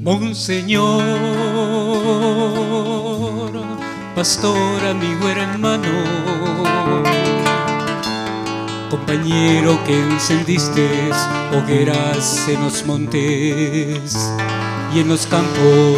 Monseñor, pastor, amigo, hermano, compañero que encendiste hogueras en los montes y en los campos.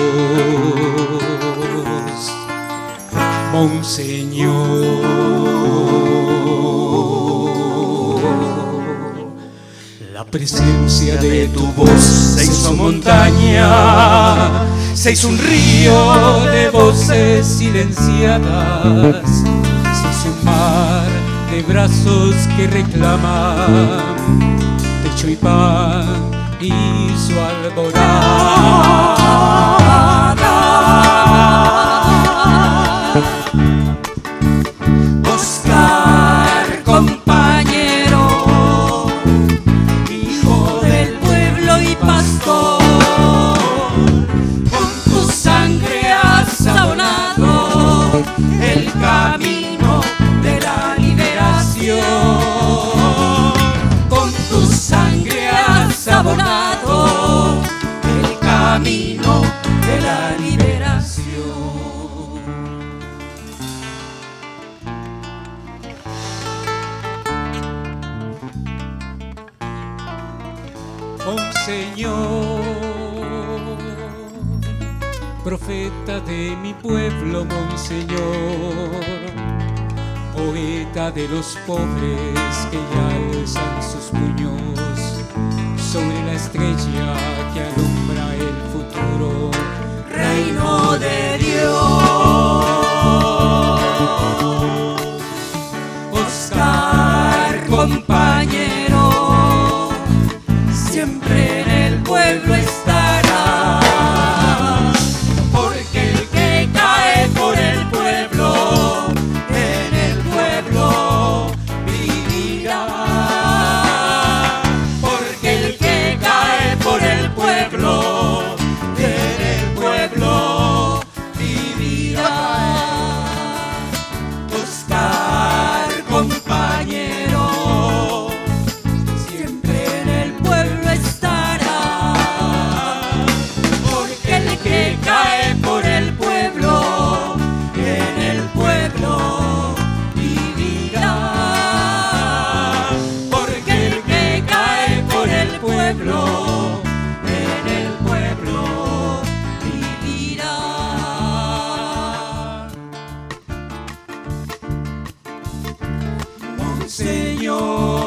Monseñor, la presencia de tu voz se hizo montaña, se hizo un río de voces silenciadas, se hizo un mar de brazos que reclaman techo y pan y su alborada. Oscar, compañero, hijo del pueblo y pastor, con tu sangre has abonado el camino de la liberación. Con tu sangre has abonado el camino de la liberación. Monseñor, profeta de mi pueblo, Monseñor, poeta de los pobres que ya alzan sus puños sobre la estrella que alumbra el futuro Reino de Dios. Oscar, compañero, siempre en el pueblo estará, porque el que cae por el pueblo, en el pueblo vivirá. Porque el que cae por el pueblo, en el pueblo vivirá. Oscar, compañero, siempre en el pueblo estará, porque el que cae por el pueblo, en el pueblo vivirá. Porque el que cae por el pueblo, en el pueblo vivirá. Monseñor,